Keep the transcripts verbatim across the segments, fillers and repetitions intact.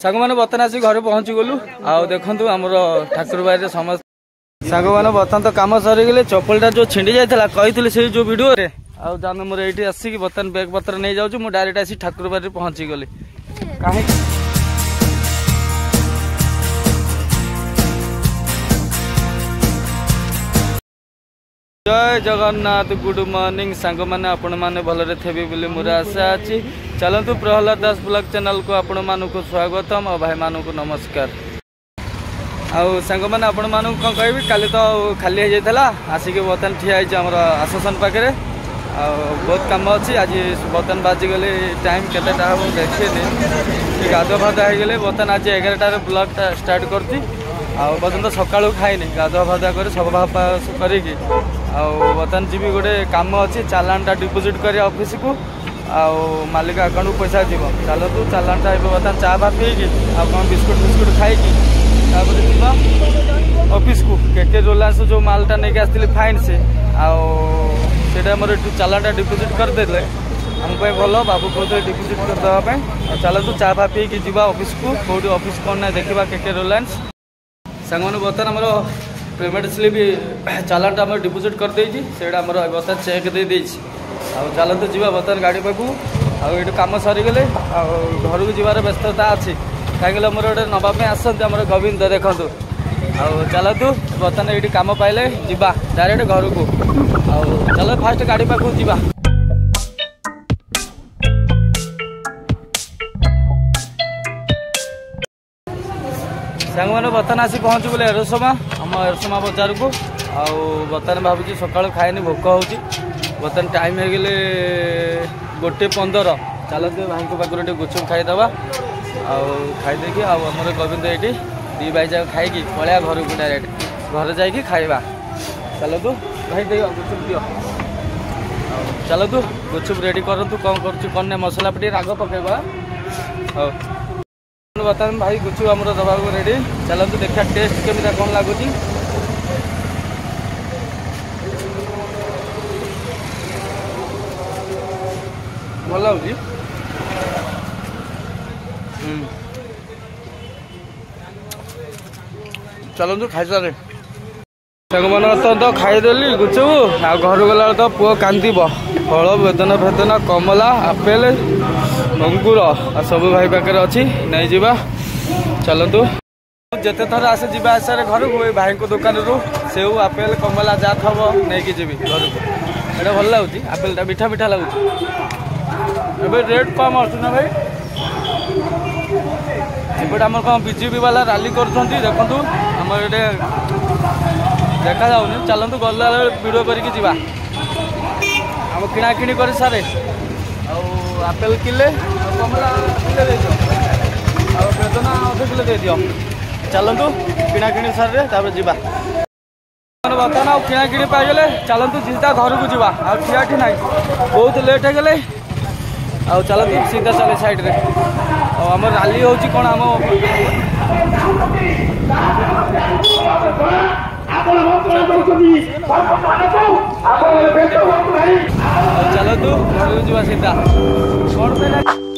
सांग मैंने बर्तन आसी घर पहुँची गलु आउ देखु आम ठाकुर बाड़ी समस्त सांग मैंने बर्तन तो कम सरीगले चप्पलटा जो छिंडी जाता कही से जो वीडियो रे आउ जान मोर ये आसिक बर्तन बैग पत्र नहीं जाऊँ मुझे डायरेक्ट आसी ठाकुर बाड़ी पहुँची गली कहीं जय जगन्नाथ गुड मॉर्निंग सांग मैंने आपण मैंने भलरे थे बोली मोर आशा अच्छी चलतु प्रहलाद दास ब्लॉग चैनल को आपण मानक स्वागतम और भाई मानक नमस्कार आउ सांग मैंने आपण मानक कौन कहि काली तो खाली हो जाता आसिक बर्तन ठिया आमर आसोसन पाखे बहुत कम अच्छी आज बर्तन बाजीगले टाइम केतेटा हम देखे गाधुआ फाधुआ हो गले बर्तन आज एगारटार ब्लॉग स्टार्ट करती पर्यटन सकालू खाइनि गाधुआ फाधुआ कर सब भापास करी बर्तन जी गोटे कम अच्छी चालानटा डिपोजिट कर ऑफिस को आउ मालिक अकाउंट को पैसा जीव चलतु चालानटा बर्तन चा भा पी कौन बिस्कुट फिस्कुट खाई ऑफिस को के रोलांस जो मालटा नहीं आसती फाइन से आटा मोर चालानटा डिपोजिट करदे आम भल बाबू कहते डिपोजिट करदेवाई चलतु चा भा पी जावा ऑफिस को कौट ऑफिस कौन ना देखा के रोलांस सांग मैंने बर्तन आमर पेमेंट स्लिप चालानटा आम डिपोजिट कर बर्तन चेक दे देछि चलतु जी बर्तन गाड़ी पाखु आठ कम सरीगले घर को जीवार व्यस्तता अच्छी कहीं मोर गोटे नवाई आसती आम गोविंद देखु चलतु बर्तन ये कम पाइले जीवा डायरेक्ट घर को चल फास्ट गाड़ी पाखु जीवा सांग मैंने बर्तन आसी पहुँची बोले एरसमा आम एरसमा बजार को आउ बर्तन भावी सका खाएनि भोक हो बर्तन टाइम हो गले गोटे पंदर चलते भाई को पाखर गुचुप खाईदे आउ खाईदे आमर गोविंद ये दी भाई जाक खाई पलिया घर को डायरेक्ट घर जा खाइबा चलतु भाई दे गुचुप दियो चलतु गुचुप रेडी करतु कौन कर मसला पे राग पकेबा हाँ बर्तमान भाई गुचुप आमर दबा रेडी चलतु देखा टेस्ट केमिता कौन लगुच भल लगुच चलतु खाई सारे सांग मान तो खाईदेली गुचुप आ घर गला तो पुओ कांदब फल बेदना फेदना कमला आपेल अंगूर आ सब भाई पाखे अच्छी नहीं जीवा चलतु जिते थर आसे जीवा आसार घर को भाई को दुकान रू सेव आपेल कमला जहाँ थब नहीं जी घर को ये भल लगुच आपेलटा मीठा मीठा लगुच रेट कम अच्छी ना भाई एपटे आम कौन बीजेपी वाला राली कर देखु आम ये देखा जाऊनी चलतु गला वीडियो करके जीवा आम किणा किणी कर सारे आपेल किले कमला किले दे दियो बेदना अध किले दे दियो चलतु किणा किणी सारे तापर जीवा बर्तमान आ किणा किणी पाइगले चलतु सीधा घर को जीवा आ ठियाठी ना बहुत लेट हो गले आ चलतु सीधा चले साइड रे आम राली हो कौन आम चलतु घर को जीवा सीधा कौन पे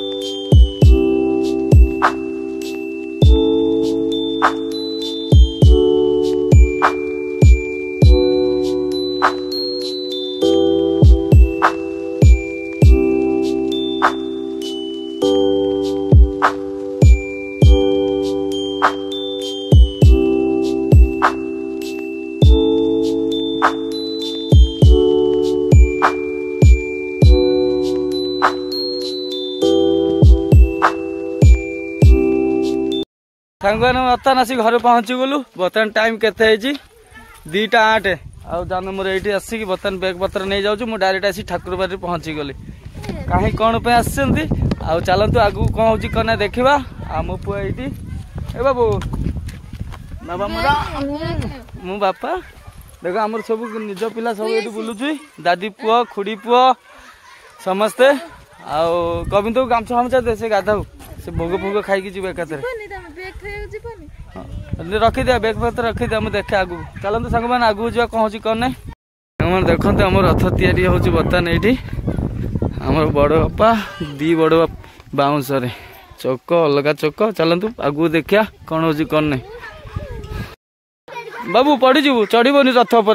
सांग बर्तन आसी घर पहुँची गलु बर्तन टाइम केते दीटा आठ आउ जान मोर ये आसिक बर्तन बैग पत्र नहीं जाऊँ मुझे डायरेक्ट आसी ठाकुर बाड़ी पहुँची गली कहीं कौन पे आसती आउ चलतु आगू कौन हो कना देखा आ मो पुआ ये ए बाबू बाबा मोरा मो बापा देख आमर सब निज पिला सब ये बुलुची दादी पुआ खुड़ी पुआ समस्ते आउ गोविंद को गामछा फामछा दे से गाधाऊ से भोग भोग खाई जी एकाथरे रखी दिया बैग पत्र रखी दिया मुझे देखे आगू चलते सांग मैंने आगू जा कौन कौन ना सांग देखते आम रथ तैयारी होची बर्तमान ये आम बड़ बापा दी बड़ बाउंस चक अलग चक चलतु आगु देखिया कौन हो कौन नहीं बाबू पड़ीजु चढ़बनी रथ पर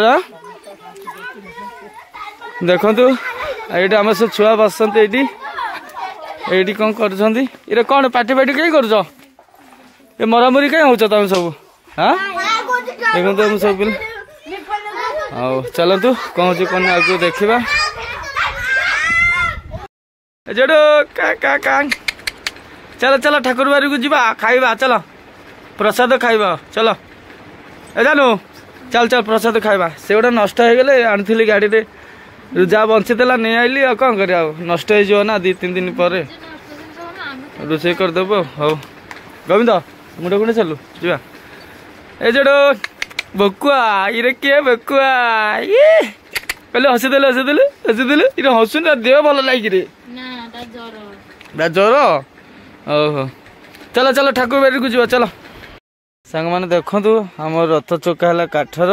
देखु ये आम सब छुआ बसते ये कौन कर कौन पार्टी पार्टी कहीं कर मरामरी कहीं हो तुम सब हाँ देखो सब पिला आओ चलतु कौन हो कौन आगे देखा जेडो का का का चलो चलो ठाकुर बाड़ी को जीवा खाइबा चलो प्रसाद खाइबा चलो ए जानू चल चल प्रसाद खाइबा से गोटा नष्ट हो गले आनी गाड़ी रे जहाँ बंचीला नहीं आइली आ कौन कर नष्ट हो ना दी तीन दिन पर रोसे करदेव हौ गोविंद मुंड कुंडे चलु जीवा ए जेडो बकुआ इरे किए बकुआ ये पहले हसीदेले हसीदेले हसीदेले इरे हसुन देह भल लगे ज्वर ओहो चलो चलो ठाकुर बाड़ी को जीवा चलो सांग मैंने देखु आम रथ चक्का है काठर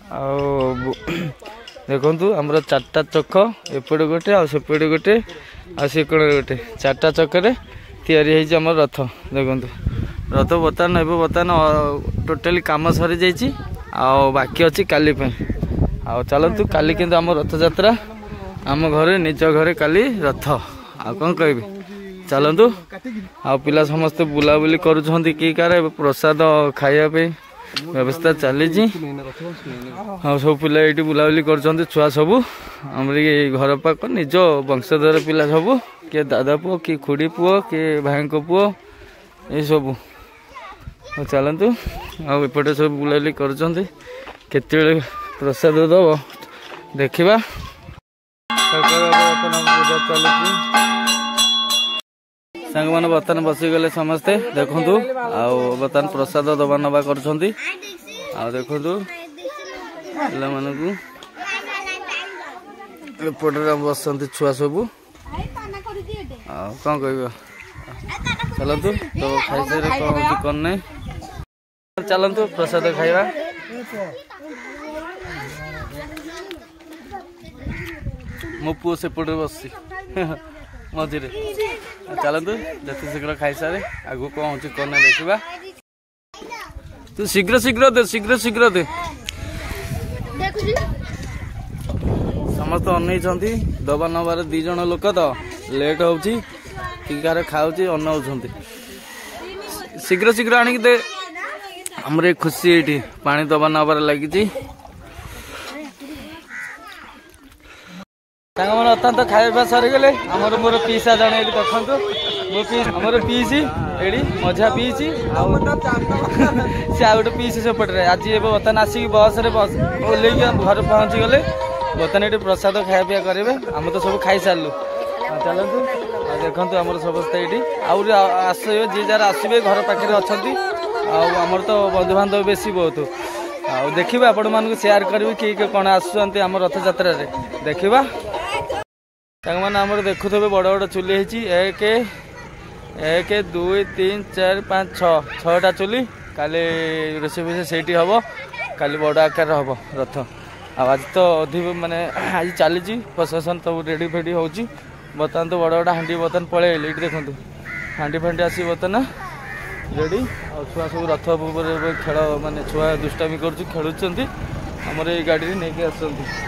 देखु आमर चार्टा चक एपटे गोटे आसेपटे गोटे आकड़ गोटे चार्टा चक्कर या रथ देखु रथ बर्तमान ए बर्तमान टोटाली कम सरी जाइए बाकी अच्छी काली आ चलतु काली किंतु आम रथ यात्रा आम घरे निज घरे काली रथ आ कौन कह चलतु आ पिला समस्ते बुलाबुली करुँच कि कार प्रसाद खावाई व्यवस्था चली सब पिला ये बुलाबुली कर छुआ सब आम घर पाक निज वंशधर पिला सब किए दादा पुओ कि खुड़ी पुओ कि भाई पुओ ये सब चलतु आपटे सब बुलाबुली करते प्रसाद दब देखा सांग मैंने बर्तमान बसीगले समस्ते देखु बर्तमान प्रसाद दबा नवा कर देखु पिला मानते बस छुआ सब कौन कह चलतु तो खाई सारे कौन कौन नहीं चलतु प्रसाद खाइबा मो पुओ सेपटे बसी मझे चलतु जिते शीघ्र खाई सारे आगु कौन हो कौन देखा तू शीघ्र शीघ्र दे शीघ्र शीघ्र दे समस्त अनई दबा नबार दी जन लोक तो लेट हो खाऊँ अनाऊँ शीघ्र शीघ्र आणिक दे हमरे खुशी ये पानी दबा नबार लगी मैंने अत्यंत खाଇବା सरीगले आमर मोर पीसा जड़े ये देखु मो पीस आमर पीसी ये मझा पीसी सी आ गए पीसी सेपटे आज बर्तमान आसिक बस रे बस ओल्ल घर पहुँची गले बर्तमान ये प्रसाद खाया पिया करेंगे आम तो सब खाई सारू चलतु देखु आमर समस्त ये आस जी जार आसवे घर पाखे अच्छा आमर तो बंधुबांधव बेसी बहुत आ देखा आपण मान सेयार करी किए कौन आसुँच आम रथ यात्रा देखा मैंने आमर देखु थे बड़ बड़ चुली एक एक दुई तीन चार पाँच छः छटा चुली काली रोसे फोसे से हम काली बड़ आकार हम रथ आज तो अधिक माने आज चली प्रशासन सब रेडी फेडी हो बर्तमान तो बड़ बड़ हाँ बर्तमान पलैले ये देखो हाँ फाँडी आसी बर्तमान रेडी और छुआ सब रथ खेल माने छुआ दुष्टामी कर खेलुंट आमर ये गाड़ी नहीं आस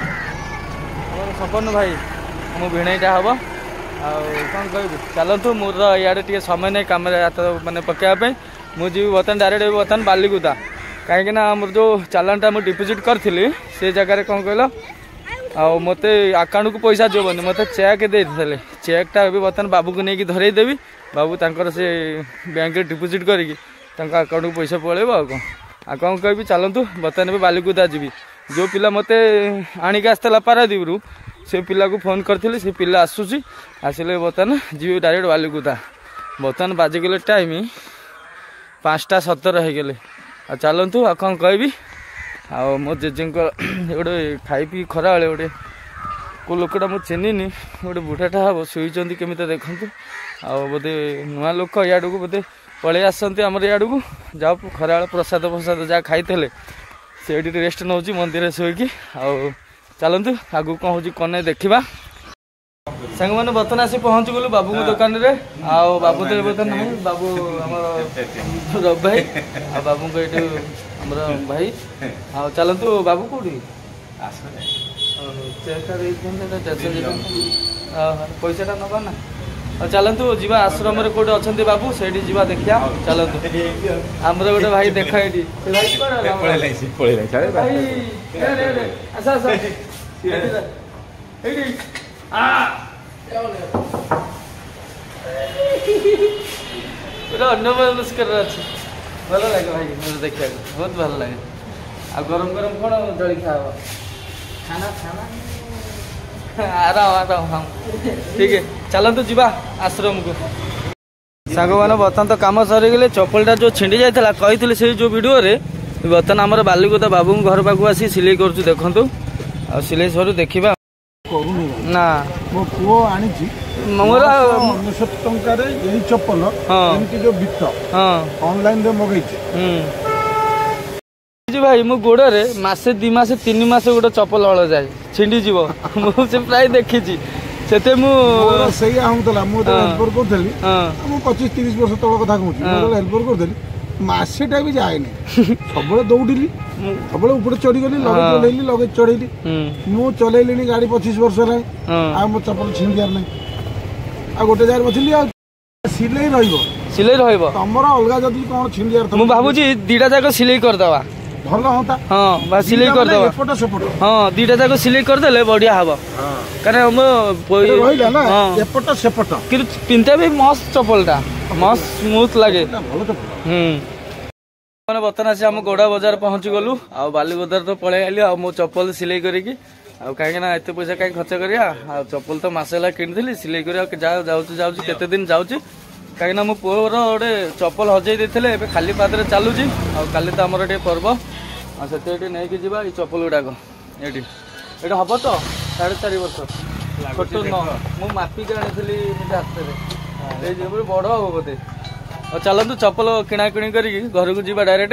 सपन भाई मो भिणईटा हम कौन कह चलतु मोर इे टे समय नहीं कम मैंने पकड़ापी मुझे बर्तमान डायरेक्ट बर्तमान बालीगुदा कहीं मोर जो चालानटा मुझे डिपोजिट करी से जगह कौन कहल आ मत आकाउंट को पैसा जोबनी मत चेक दे चेकटा भी बर्तमान बाबू को लेकिन धरईदेवी बाबू तर से बैंक डिपोजिट करके आकाउंट को पैसा पलैब आ कौन आ कौन कह चलतु बर्तमान भी बालीगुदा जी जो पिला मत आणिक आसला पारादीपरू से पिला को फोन करथिले से पिला आसुची आसिले बर्तमान जी डायरेक्ट बालीगुदा बर्तमान बाजिगले टाइम पाँचटा सतर हो गले आ चलतु आ कौन कहबी आ मो जेजे गोटे खाई पी खरा बेले गोटे को लोकटा मुझे चिन्हनी गोटे बुढ़ाटा हम शुईचंदी केमी देखु आ बोधे नुआ लोक इाड़ू बोधे पलि आसती आमर इाड़ू जाओ खरा प्रसाद प्रसाद जहाँ खाई से रेस्ट नौ मंदिर शोक आ चलतु आगू कौन हो कौन देखा सांग मैंने बर्तन आसी पहुँच गलु बाबू को दुकान रे आओ बाबू तो बर्तन नहीं बाबू आम रवि भाई आ बाबू को ये आमर भाई आओ चलतु बाबू कौटी पैसा नबा ना चलतु जीवा आश्रम कौटे अच्छा बाबू से जीवा देखिया चलतु आमर गोटे भाई देख ये पूरा अन्नमस्कार अच्छे भल लगे भाई मुझे देखा बहुत भल लगे आ गरम गरम कौन जल खाव खाना खाना आराम आराम हाँ ठीक है चलतु जीवा आश्रम को सांग मैंने बर्तमान तो कम सरीगले चप्पलटा जो छिंडी जाता कही से जो वीडियो रे बर्तमान आम बालिगोदा बाबू घर पाक आसी सिलाई कर देखु आ सिलाई सर देखा ना मो पुओ आनी मोर उन्नीस टंकार यही चप्पल एमती जो बिट ऑनलाइन रे मगई भाई मो गोड़े मसे दी मसे तीन मस गोटे चप्पल हल जाए छिंडी जीव मुझे प्राय देखी से हेल्पर करी पचिश तीस वर्ष तल कथा कहूँ हेल्पर करदेली मसेटा भी जाए सब दौड़िली सब ऊपर चढ़ीगली लगे चलैली लगे चढ़ेली मु चलैली गाड़ी पचिश वर्ष है आ मो चप्पल छिंडियार ना आ गोटे जगह बचली आ सिलाई रहिबो सिलाई रहिबो तमर अलगा जदी कोन छिंडियार मु भाबुजी दीटा जाक सिलाई कर दवा भल होता हां बा सिलाई कर दवा एपट सेपट हां दीटा जाक सिलाई कर देले बढ़िया हबो कारण हम रहिला ना एपट सेपट कि पिनता भी मस्त चप्पलटा मस्त स्मूथ लगे भल चप्पल हम्म मैंने बर्तमान आम गोड़ा बजार पहुँची गलु आ बालिगोदार तो पलि आली आ मो चप्पल सिलाई करी कहीं एत पैसा कहीं खर्च करिया चप्पल तो मसेला किनी सिलाई कर केते दिन जाऊँच कहीं मो पुअर गोटे चप्पल हजई देते खाली पादरे चलुची आली तो आमर टे पर्व से नहीं जावा ये चप्पल गुड़ाक ये ये हम तो साढ़े चार वर्ष छोट न मु मापिक आनी हाथ बड़ हम बोधे चलतु चप्पल किणाकिणी कर घर को जीवा डायरेक्ट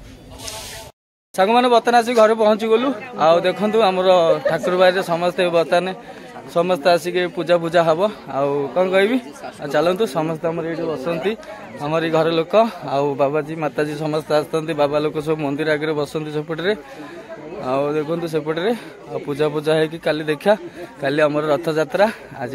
सांग मैंने बर्तमान आसिक घर पहुँची गलु आ देखु आमर ठाकुर बाड़ी समस्ते बर्तमान समस्ते आसिक पूजा पूजा हम आउ कौन कहबी चलतु समस्ते आम ये बसती आमर घर लोक आउ बाबाजी माताजी समस्ते आसती बाबा लोक सब मंदिर आगे बसती सेपटे आउ देखु सेपटे पूजा पूजा है काली देखा काली आमर रथ यात्रा आज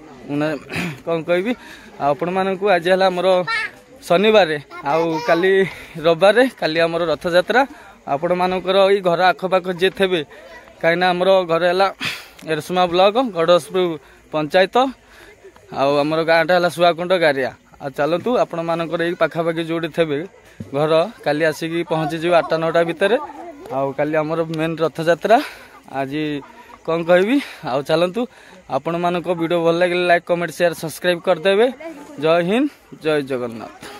कौन कहबी आपण मानक आज है आमर शनिवार आउ काली रविवार काली आमर रथ यात्रा आपण मानकर ई घर आखपाख जे थे कहीं आमर घर है एरसमा ब्लॉक गड़सपुर पंचायत आमर गाँटा है सुआकुंड गारिया आ चलतु आपण मानकर ई पाखापाखि जोड़ी थे घर काली आसिक पहुँची जीव आठटा नौटा भितर आउ काली आमर मेन रथ यात्रा आज कौन कहबी आउ चलतु आपण मानक वीडियो भल लगे लाइक कमेंट शेयर सब्सक्राइब करदेवे जय हिंद जय जगन्नाथ।